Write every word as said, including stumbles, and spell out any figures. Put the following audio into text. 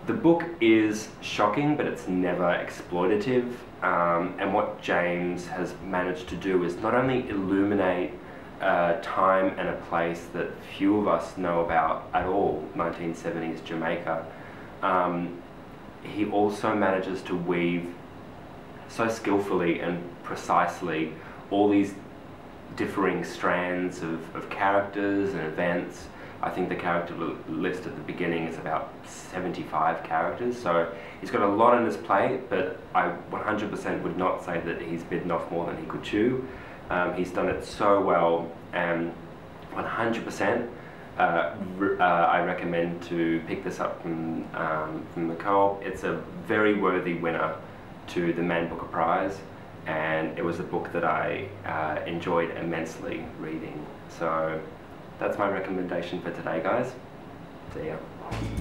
The book is shocking, but it's never exploitative. Um, and what James has managed to do is not only illuminate a time and a place that few of us know about at all, nineteen seventies Jamaica, um, he also manages to weave so skillfully and precisely all these differing strands of, of characters and events. I think the character list at the beginning is about seventy-five characters, so he's got a lot on his plate, but I one hundred percent would not say that he's bitten off more than he could chew. Um, he's done it so well, and one hundred percent uh, uh, I recommend to pick this up from, um, from the co-op. It's a very worthy winner to the Man Booker Prize, and it was a book that I uh, enjoyed immensely reading. So that's my recommendation for today, guys. See ya.